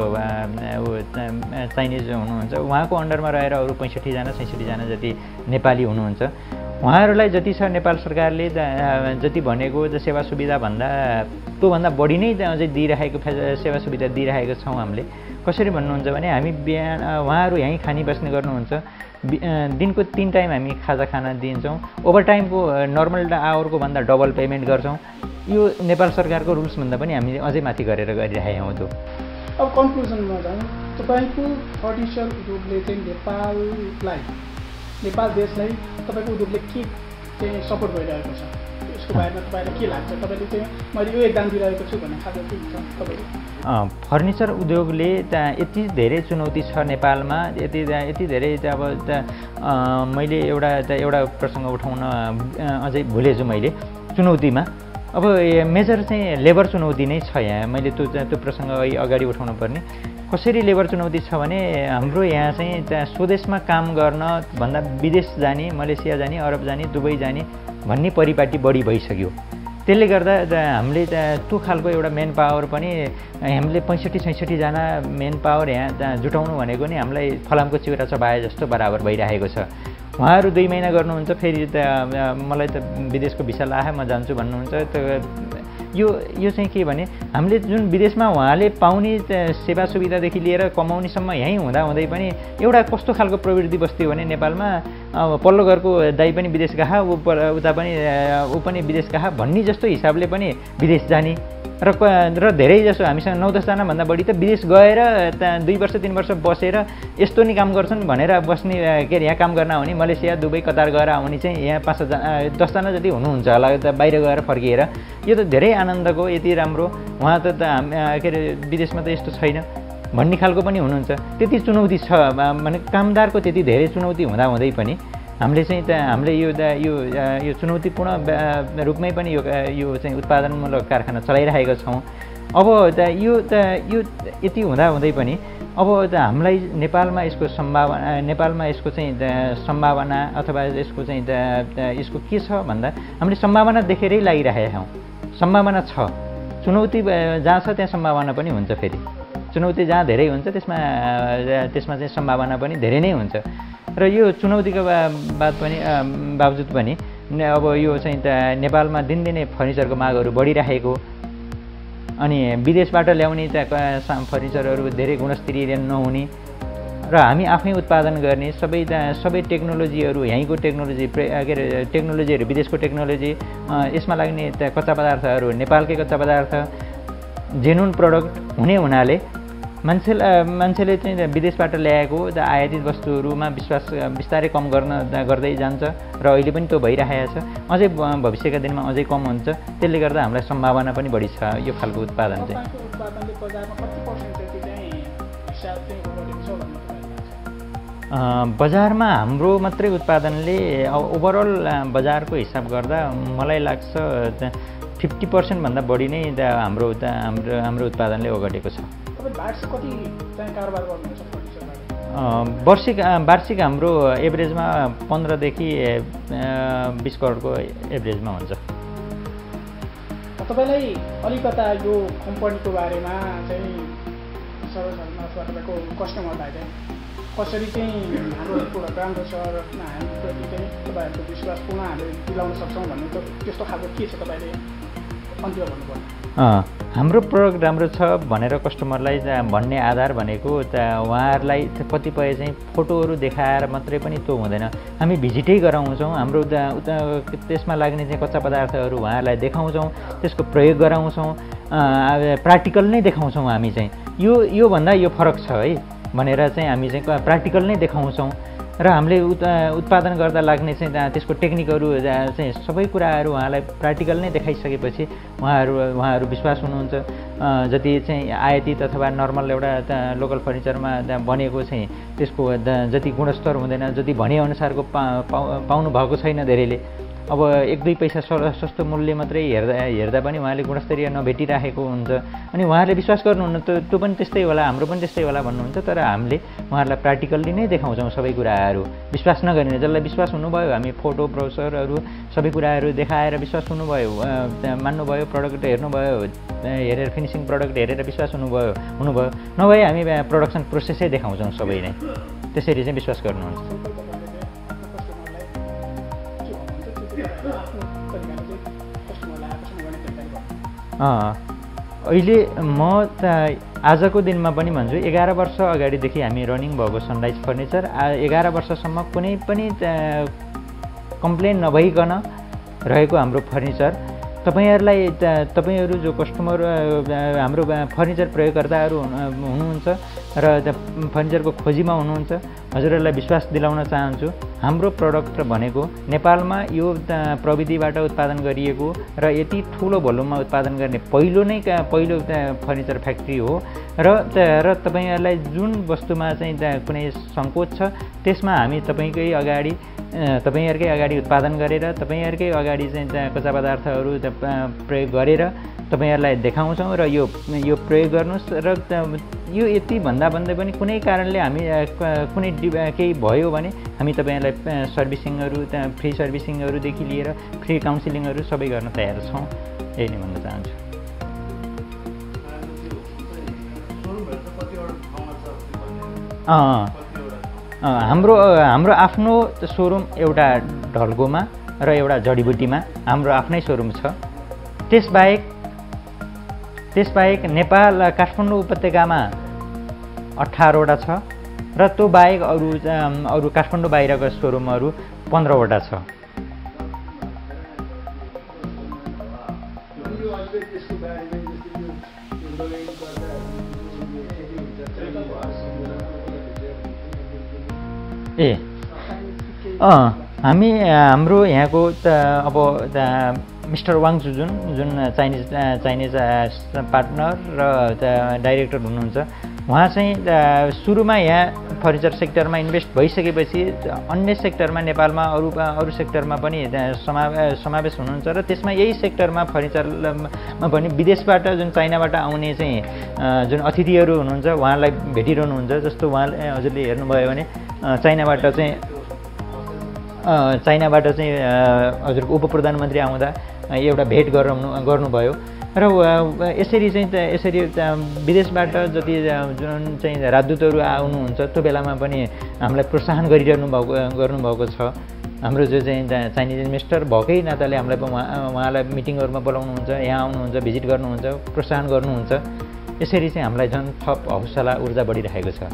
चाइनिज हुनुहुन्छ, उहाँको अन्डरमा रहेर अरू 65 जना 66 जना जति नेपाली हुनुहुन्छ। उहाँहरूलाई जति छ नेपाल सरकारले जति भनेको सेवा सुविधा भन्दा त्योभन्दा बढी नै अझै दिइरहेको सेवा सुविधा दिइरहेको छौँ हामीले। कसरी भन्नुहुन्छ भने हामी बिहान उहाँहरू यहीँ खानी बस्ने गर्नुहुन्छ, दिनको 3 टाइम हामी खाजा खाना दिन्छौँ। ओभरटाइमको नर्मल आवरको भन्दा डबल पेमेन्ट गर्छौँ। यो नेपाल सरकारको रुल्सभन्दा पनि हामीले अझै माथि गरेर गरिरहेका हौँ। त्यो अब कन्क्लुजनमा जाउँ, तपाईँको फर्निचर उद्योगले चाहिँ नेपाल देशलाई तपाईँको उद्योगले के चाहिँ सपोर्ट गरिरहेको छ, यसको बारेमा तपाईँलाई के लाग्छ? तपाईँले चाहिँ मैले यो योगदान दिइरहेको छु भन्ने खालको के छ तपाईँले? फर्निचर उद्योगले यति धेरै चुनौती छ नेपालमा, यति धेरै अब मैले एउटा प्रसङ्ग उठाउन अझै भुलेछु मैले चुनौतीमा। अब मेजर चाहिँ लेबर चुनौती नै छ यहाँ। मैले त्यो प्रसङ्ग अगाडि उठाउनु पर्ने। कसरी लेबर चुनौती छ भने हाम्रो यहाँ चाहिँ स्वदेशमा काम गर्न भन्दा विदेश जाने, मलेसिया जाने, अरब जाने, दुबई जाने भन्ने परिपाटी बढी भइसक्यो। त्यसले गर्दा हामीले त्यो खालको एउटा मेन पावर पनि हामीले 65-66 जना मेन पावर यहाँ जुटाउनु भनेको नि हामीलाई फलामको चिउरा चबाए जस्तो बराबर भइरहेको छ। उहाँहरू 2 महिना गर्नुहुन्छ, फेरि मलाई त विदेशको भिसा लाए म जान्छु भन्नुहुन्छ। यो चाहिँ के भने हामीले जुन विदेशमा उहाँले पाउने सेवा सुविधादेखि लिएर कमाउनेसम्म यहीँ हुँदै पनि एउटा कस्तो खालको प्रवृत्ति बस्थ्यो भने नेपालमा पल्लो घरको दाइ पनि विदेश गए, उता पनि विदेश गए भन्ने जस्तो हिसाबले पनि विदेश जाने र धेरै जसो हामीसँग 9-10 जनाभन्दा बढी त विदेश गएर 2 वर्ष 3 वर्ष बसेर यस्तो नि काम गर्छन् भनेर बस्ने के अरे यहाँ काम गर्न आउने, मलेसिया दुबई कतार गएर आउने चाहिँ यहाँ 5-10 जना जति हुनुहुन्छ होला बाहिर गएर फर्किएर। यो त धेरै आनन्दको, यति राम्रो, उहाँ त के अरे विदेशमा त यस्तो छैन भन्ने खालको पनि हुनुहुन्छ। त्यति चुनौती छ भने कामदारको त्यति धेरै चुनौती हुँदै पनि हामीले चाहिँ यो चुनौतीपूर्ण रूपमै पनि यो चाहिँ उत्पादनमूलक कारखाना चलाइरहेका छौँ। अब यो यति हुँदै पनि अब हामीलाई नेपालमा यसको चाहिँ सम्भावना अथवा यसको चाहिँ यसको के छ भन्दा हामीले सम्भावना देखेरै लागिरहेका छौँ। सम्भावना छ, चुनौती जहाँ छ त्यहाँ सम्भावना पनि हुन्छ। फेरि चुनौती जहाँ धेरै हुन्छ त्यसमा चाहिँ सम्भावना पनि धेरै नै हुन्छ। र यो चुनौतीको बावजुद पनि अब यो चाहिँ नेपालमा दिनदिनै फर्निचरको मागहरू बढिरहेको, अनि विदेशबाट ल्याउने फर्निचरहरू धेरै गुणस्तरीय नहुने र हामी आफै उत्पादन गर्ने सबै टेक्नोलोजीहरू यहीँको टेक्नोलोजीहरू विदेशको टेक्नोलोजी, यसमा लाग्ने कच्चा पदार्थहरू नेपालकै कच्चा पदार्थ, जेन्युन प्रडक्ट हुने हुनाले मान्छेले चाहिँ विदेशबाट ल्याएको आयातित वस्तुहरूमा विश्वास बिस्तारै कम गर्दै जान्छ र अहिले पनि त्यो भइरहेको छ। अझै भविष्यका दिनमा अझै कम हुन्छ। त्यसले गर्दा हामीलाई सम्भावना पनि बढी छ यो खालको उत्पादन चाहिँ। बजारमा हाम्रो मात्रै उत्पादनले ओभरअल बजारको हिसाब गर्दा मलाई लाग्छ 50% भन्दा बढी नै हाम्रो उत्पादनले ओगटेको छ। तपाईँ वार्षिक कति चाहिँ कारोबार गर्नुहुन्छ फर्निचरबाट? वार्षिक हाम्रो एभरेजमा 15 देखि 20 करोडको एभरेजमा हुन्छ। तपाईँलाई अलिकता यो कम्पनीको बारेमा चाहिँ सर्वसाधारण अथवा तपाईँको कस्टमरलाई चाहिँ कसरी चाहिँ हाम्रो प्रोडक्ट राम्रो छ र हामीप्रति चाहिँ तपाईँहरूको विश्वासपूर्ण हामीले दिलाउन सक्छौँ भन्ने त त्यस्तो खालको के छ तपाईँले अन्तिम भन्नुपर्ने? हाम्रो प्रोडक्ट राम्रो छ भनेर कस्टमरलाई भन्ने आधार भनेको उहाँहरूलाई कतिपय चाहिँ फोटोहरू देखाएर मात्रै पनि त्यो हुँदैन। हामी भिजिटै गराउँछौँ, हाम्रो त्यसमा लाग्ने चाहिँ कच्चा पदार्थहरू उहाँहरूलाई देखाउँछौँ, त्यसको प्रयोग गराउँछौँ, प्र्याक्टिकल नै देखाउँछौँ। हामी चाहिँ योभन्दा यो फरक छ है भनेर चाहिँ हामी चाहिँ प्र्याक्टिकल नै देखाउँछौँ र हामीले उत्पादन गर्दा लाग्ने चाहिँ त्यसको टेक्निकहरू चाहिँ सबै कुराहरू उहाँलाई प्र्याक्टिकल नै देखाइसकेपछि उहाँहरू विश्वास हुनुहुन्छ। जति चाहिँ आयातित अथवा नर्मल एउटा लोकल फर्निचरमा बनेको चाहिँ त्यसको जति गुणस्तर हुँदैन, जति भनेअनुसारको पाउनु भएको छैन धेरैले। अब 1-2 पैसा सस्तो मूल्य मात्रै हेर्दा पनि उहाँले गुणस्तरीय नभेटिराखेको हुन्छ अनि उहाँहरूले विश्वास गर्नुहुन्न त्यो पनि त्यस्तै होला, हाम्रो पनि त्यस्तै होला भन्नुहुन्छ। तर हामीले उहाँहरूलाई प्र्याक्टिकल्ली नै देखाउँछौँ सबै कुराहरू। विश्वास नगर्ने जसलाई विश्वास हुनुभयो, हामी फोटो ब्रोसरहरू सबै कुराहरू देखाएर विश्वास हुनुभयो, मान्नुभयो, प्रडक्ट हेर्नुभयो, हेरेर फिनिसिङ प्रडक्ट हेरेर विश्वास हुनुभयो नभए हामी प्रोडक्सन प्रोसेसै देखाउँछौँ सबै नै। त्यसरी चाहिँ विश्वास गर्नुहुन्छ। अहिले म आजको दिनमा पनि भन्छु 11 वर्ष अगाडिदेखि हामी रनिङ भएको सनराइज फर्निचर 11 वर्षसम्म कुनै पनि कम्प्लेन नभइकन रहेको हाम्रो फर्निचर तपाईँहरू जो कस्टमर हाम्रो फर्निचर प्रयोगकर्ताहरू हुनुहुन्छ र फर्निचरको खोजीमा हुनुहुन्छ, हजुरहरूलाई विश्वास दिलाउन चाहन्छु। हाम्रो प्रोडक्ट भनेको नेपालमा यो प्रविधिबाट उत्पादन गरिएको र यति ठुलो भोल्युममा उत्पादन गर्ने पहिलो फर्निचर फ्याक्ट्री हो र तपाईँहरूलाई जुन वस्तुमा चाहिँ कुनै सङ्कोच छ त्यसमा हामी तपाईँहरूकै अगाडि उत्पादन गरेर तपाईँहरूकै अगाडि चाहिँ कच्चा पदार्थहरू प्रयोग गरेर तपाईँहरूलाई देखाउँछौँ र यो प्रयोग गर्नुहोस्। र यो यति भन्दा पनि कुनै कारणले हामी कुनै केही भयो भने हामी तपाईँहरूलाई सर्भिसिङहरू फ्री सर्भिसिङहरूदेखि लिएर फ्री काउन्सिलिङहरू सबै गर्न तयार छौँ। यही नै भन्न चाहन्छु। हाम्रो आफ्नो सोरुम एउटा ढल्कोमा र एउटा जडीबुटीमा हाम्रो आफ्नै सोरुम छ। त्यसबाहेक नेपाल काठमाडौँ उपत्यकामा 18वटा छ र त्यो बाहेक अरू काठमाडौँ बाहिरको सोरुमहरू 15वटा छ। हाम्रो यहाँको अब मिस्टर वाङ जुन चाइनिज पार्टनर र डाइरेक्टर हुनुहुन्छ, उहाँ चाहिँ सुरुमा यहाँ फर्निचर सेक्टरमा इन्भेस्ट भइसकेपछि अन्य सेक्टरमा नेपालमा अरू सेक्टरमा पनि समावेश हुनुहुन्छ र त्यसमा यही सेक्टरमा फर्निचरमा पनि विदेशबाट जुन चाइनाबाट आउने चाहिँ जुन अतिथिहरू हुनुहुन्छ उहाँलाई भेटिरहनुहुन्छ। जस्तो उहाँले हजुरले हेर्नुभयो भने चाइनाबाट चाहिँ हजुरको उप प्रधानमन्त्री आउँदा एउटा भेट गर्नुभयो र यसरी विदेशबाट जति जुन चाहिँ राजदूतहरू आउनुहुन्छ त्यो बेलामा पनि हामीलाई प्रोत्साहन गर्नुभएको छ। हाम्रो जो चाहिँ चाइनिज इन्भेस्टर भएकै नाताले हामीलाई उहाँलाई मिटिङहरूमा बोलाउनुहुन्छ, यहाँ आउनुहुन्छ, भिजिट गर्नुहुन्छ, प्रोत्साहन गर्नुहुन्छ। यसरी चाहिँ हामीलाई झन् थप हौसला ऊर्जा बढिरहेको छ।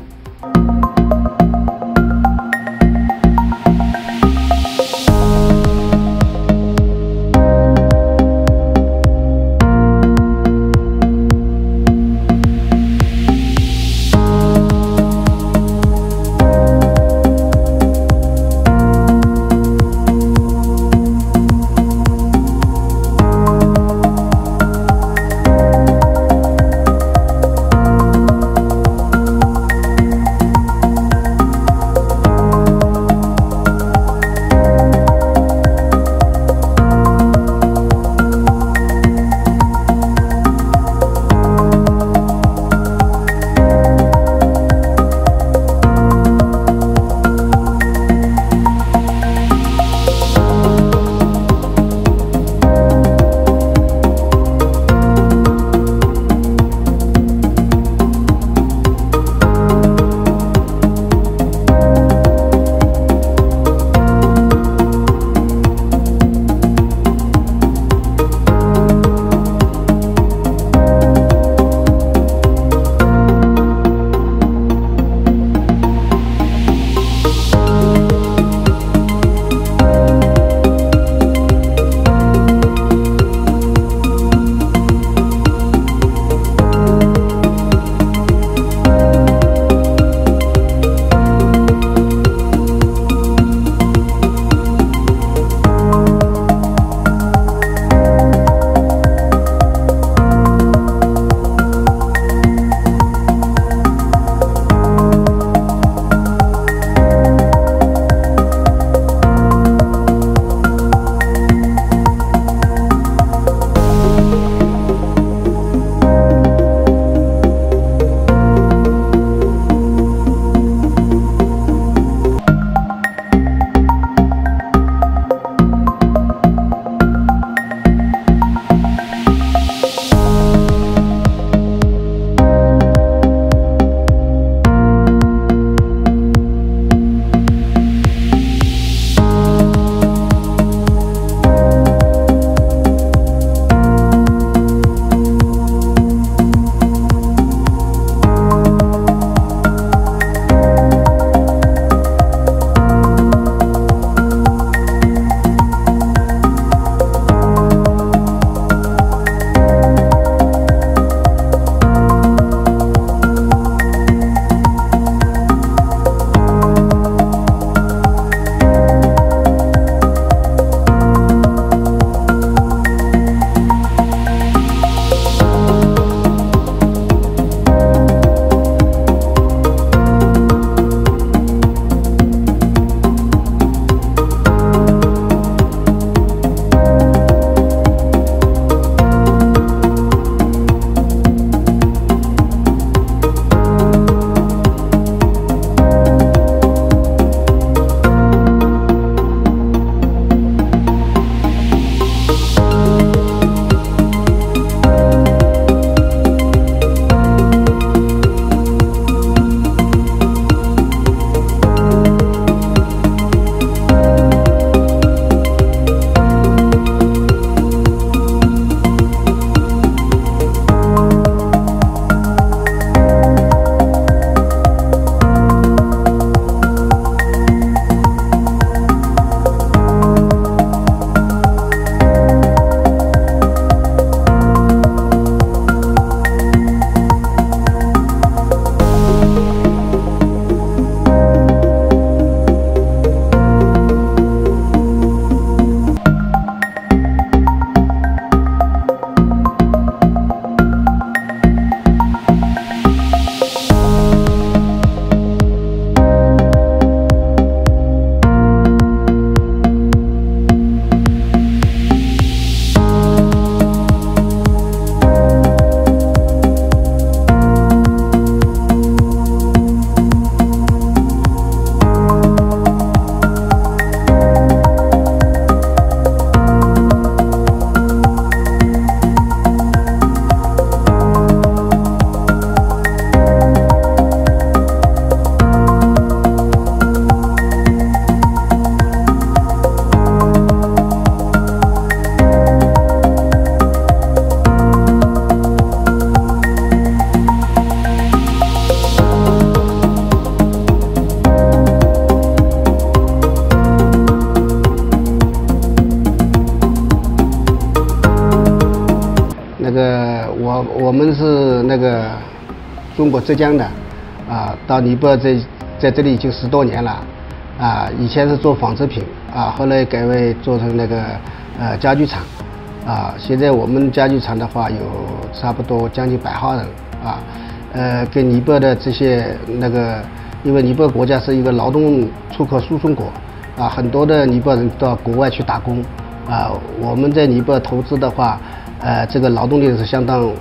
那个我们是那个中国浙江的，到尼泊尔在这里已经10多年了，以前是做纺织品，后来改为做成那个家具厂，现在我们家具厂的话有差不多将近100号人，跟尼泊尔的这些那个，因为尼泊尔国家是一个劳动出口输送国，很多的尼泊尔人到国外去打工，我们在尼泊尔投资的话，这个劳动力是相当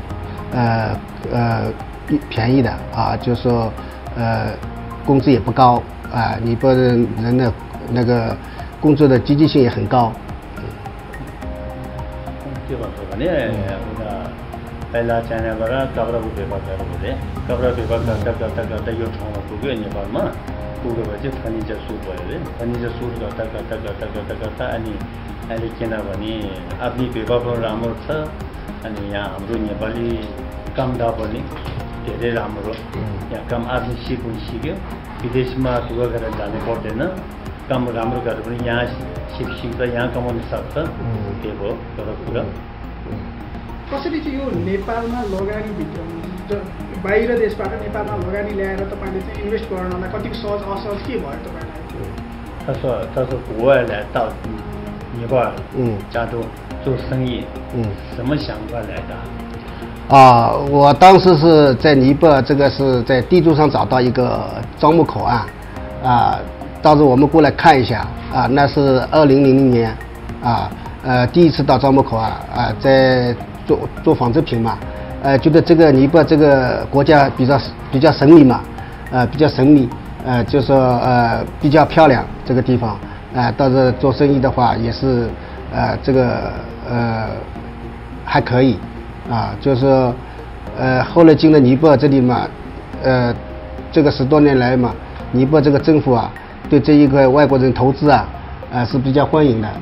便宜的，就是说工资也不高，尼泊尔人的那个工作的积极性也很高。 पहिला चाइनाबाट कपडाको व्यापार गर्नु भने कपडा व्यापार गर्दा यो ठाउँमा पुग्यो नेपालमा पुगेपछि फर्निचर सुट भयो अरे फर्निचर सुट गर्दा अनि अहिले किनभने आफ्नै व्यापार पनि राम्रो छ अनि यहाँ हाम्रो नेपाली कामदा पनि धेरै राम्रो यहाँ काम आफ्नो सिक्यो विदेशमा दुःख गरेर जानु पर्दैन काम राम्रो गरेर पनि यहाँ सिक्छ यहाँ कमाउन सक्छ त्यही हो एउटा कुरा कसरी चाहिँ यो नेपालमा लगानी बाहिर देशबाट नेपालमा लगानी ल्याएर तपाईँले चाहिँ इन्भेस्ट गर्नलाई कति सहज असहज के भयो तपाईँलाई 他说国外来到尼泊尔加州做生意什么想法来的我当时是在尼泊尔，这个是在地图上找到一个樟木口岸，到时候我们过来看一下，那是2000年，第一次到樟木口岸，在做纺织品嘛，觉得这个尼泊尔这个国家比较神秘嘛，比较神秘，就是说比较漂亮这个地方，到时候做生意的话也是这个还可以。就是后来进了尼泊尔这里嘛，这个10多年来嘛，尼泊尔这个政府对这一个外国人投资是比较欢迎的。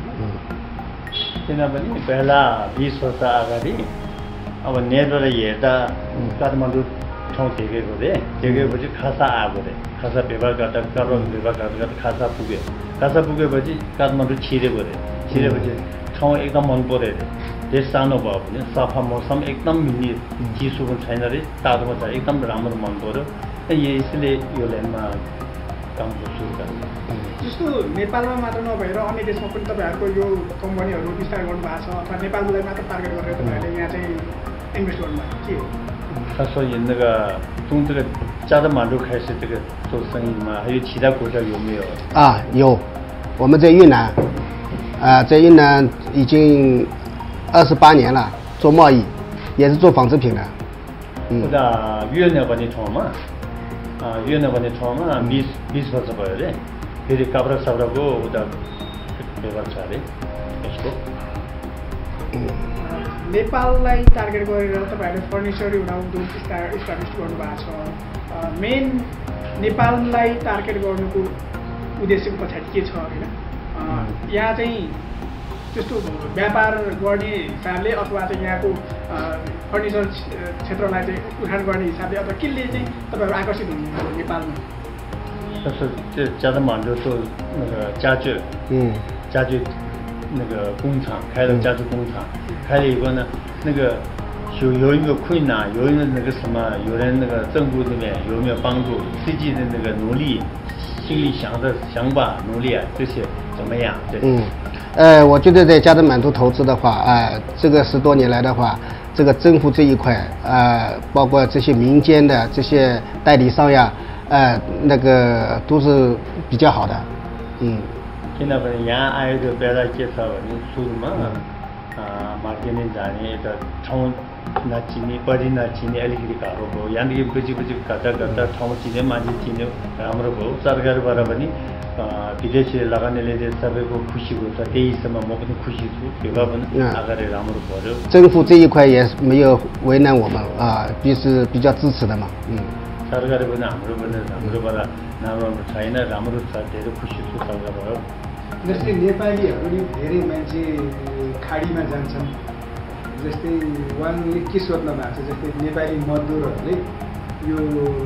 किनभने पहिला 20 वर्ष अगाडि अब नेटबाट हेर्दा काठमाडौँ ठाउँ देखेपछि खासा आएको अरे खासा व्यापार गर्दा व्यापार गर्दा खासा पुगेपछि काठमाडौँ छिरेको अरे छिरेपछि ठाउँ एकदम मन पर्यो अरे देश सानो भयो भने सफा मौसम एकदम मिल्ने चिसो पनि छैन अरे तातोमा छ एकदम राम्रो मन पर्यो यसले यो लाइनमा कामको सुरु गर्नु जस्तो नेपालमा मात्र नभएर अन्य देशमा पनि तपाईँहरूको यो कम्पनीहरू विस्तार गर्नुभएको छ अथवा नेपाललाई मात्र टार्गेट गरेर तपाईँहरूले यहाँ चाहिँ इन्भेस्ट गर्नुभएको के हो 他说那个从这个加德满都开始这个做生意吗？还有其他国家有没有？ 有，我们在越南，在越南已经28年了，做贸易，也是做纺织品的。 उता युएन भन्ने ठाउँमा युएन भन्ने ठाउँमा 20 वर्ष भयो अरे फेरि कपडा सपडाको उता व्यापार छ अरे यसको नेपाललाई टार्गेट गरेर तपाईँहरूले फर्निचर एउटा उद्योग इस्टाब्लिस गर्नुभएको छ मेन नेपाललाई टार्गेट गर्नुको उद्देश्यको पछाडि के छ होइन यहाँ चाहिँ त्यस्तो व्यापार गर्ने हिसाबले अथवा चाहिँ यहाँको फर्निचर क्षेत्रलाई चाहिँ उठान गर्ने हिसाबले अथवा केले चाहिँ तपाईँहरू आकर्षित हुनुहुन्छ नेपालमा 这加德满都做那个家具那个工厂开了家具工厂，开了以后呢，那个有一个困难，有一个那个什么，有人那个政府这边有没有帮助，自己的那个努力，心里想法努力这些怎么样？对。 我觉得在加德满都投资的话，这个10多年来的话，这个政府这一块，包括这些民间的这些代理商呀，那个都是比较好的。 किनभने यहाँ आएको बेला के छ भने सुरुमा मार्केटिङ जाने एउटा ठाउँ नचिने बढी नचिने अलिकति गाह्रो भयो यहाँदेखि पछि गर्दा ठाउँ चिन्यो मान्छे चिन्यो राम्रो भयो सरकारबाट पनि विदेशी लगानीले सबैको खुसीको छ त्यही हिसाबमा म पनि खुसी छु व्यापार पनि अगाडि राम्रो भयो 政府这一块也没有为难我们是比较支持的嘛。 सरकारले पनि हाम्रोबाट राम्रो छैन राम्रो छ धेरै खुसी छु सरकारबाट जस्तै नेपालीहरू धेरै मान्छे खाडीमा जान्छन् जस्तै उहाँले के सोध्न भएको छ जस्तै नेपाली मजदुरहरूले यो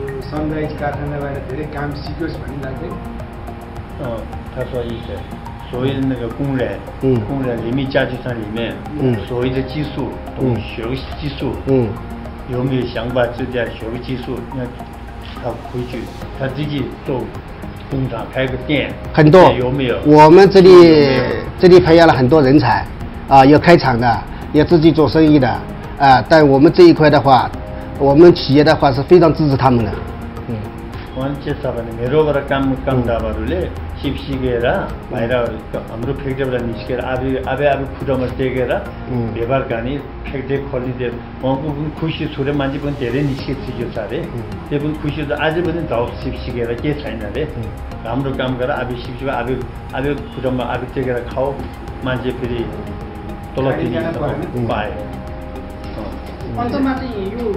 सनराइज कारखानाबाट धेरै काम सिकोस् भन्ने लाग्दैन 他说意思说所谓的那个工人，工人人民家庭上里面，所谓的技术，学技术，有没有想法自己学个技术？那他回去他自己做工厂开个店， 很多有没有？ 我们这里培养了很多人才啊，有开厂的，有自己做生意的啊。但我们这一块的话，我们企业的话是非常支持他们的。 원체사바는 메로바라 깜깜다바를래 십시게라 마이라 아무로 팩데브라 니시게라 아베 부담을 되게라 메발간이 팩데 퀄리티 원국은 구시 소리 만지번 데레 니시게 지겨사래 대부분 구시도 아즈번은 더 십시게라 게 차이나래 아무로 깜가라 아베 십시가 아베 부담 아베 되게라 가오 만지들이 돌아티니 바이 अन्तमा चाहिँ यो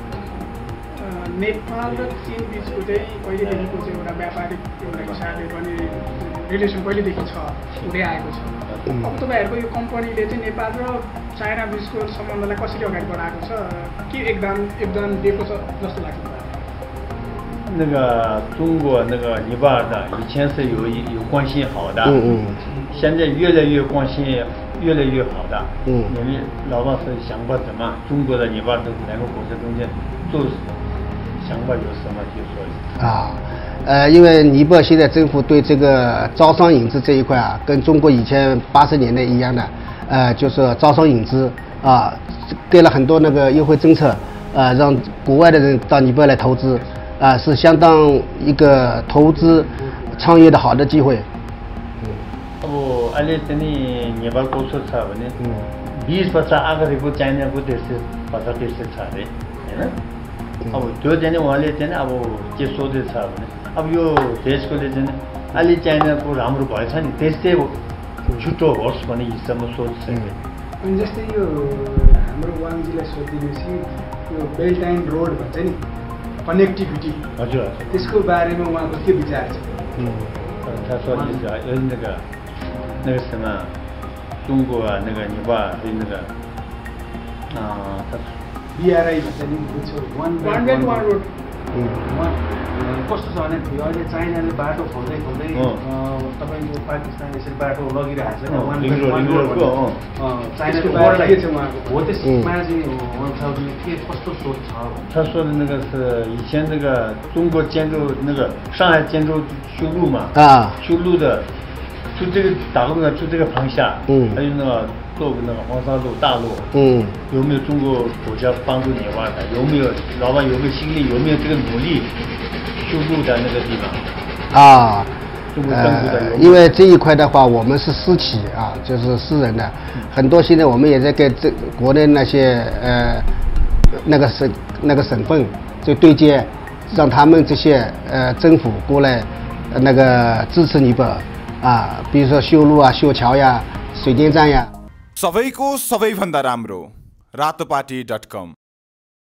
नेपाल र चीन बिचको चाहिँ पहिलेदेखिको चाहिँ एउटा व्यापारिक एउटा हिसाबले पनि रिलेसन पहिलेदेखि छ हुँदै आएको छ। अब तपाईँहरूको यो कम्पनीले चाहिँ नेपाल र चाइना बिचको सम्बन्धलाई कसरी अगाडि बढाएको छ के योगदान दिएको छ जस्तो लाग्छ मलाई? 那个中国那个尼泊尔的以前是有关系好的，现在越来越关系越来越好的，因为老板是想法什么，中国的尼泊尔的两个国家中间做想法有什么就说。 因为尼泊尔现在政府对这个招商引资这一块啊，跟中国以前80年代一样的，就是招商引资啊，给了很多那个优惠政策，让国外的人到尼泊尔来投资。 是相当一个投资创业的好的机会。 알레트니 네발 고소 차버네. 20% 아가리고 짜이나고 됐을 바다 됐을 차래. है अब त्यो जने उहाँले चाहिँ अब के सोधे छ भने अब यो देशको ले चाहिँ अलि चाइनाको राम्रो भएछ नि त्यसै छुटो होस् भन्ने हिसाबमा सोच्छ। अनि जस्तै यो हाम्रो वाङजीलाई सोधिदिएपछि यो बेल्ट एन्ड रोड भन्छ नि कनेक्टिभिटी हजुर त्यसको बारेमा उहाँको के विचार छ? 他说那个什么中国啊那个尼泊尔的那个他 BRI भन्छ नि बुझ्छौ one belt one road कस्तो छ भने अहिले चाइनाले बाटो खोल्दै तपाईको पाकिस्तान यसरी बाटो लगिरहेको छ वान बेल्ट वान रोड चाइनाको बाटो के छ उहाँको हो त्यसमा चाहिँ वंशावली के कस्तो सोच छ? 他说的那个是以前那个中国建筑那个上海建筑修路嘛修路的就这个打路呢就这个方向还有那个做那个黄沙路大路有没有中国国家帮助尼泊尔的有没有老板有没有心力有没有这个努力修路的那个地方中国政府的因为这一块的话我们是私企啊就是私人的很多现在我们也在跟国内那些那个省份就对接让他们这些政府过来那个支持尼泊尔比如说修路啊修桥呀水电站呀सबैको सबैभन्दा राम्रो रातोपाटी.com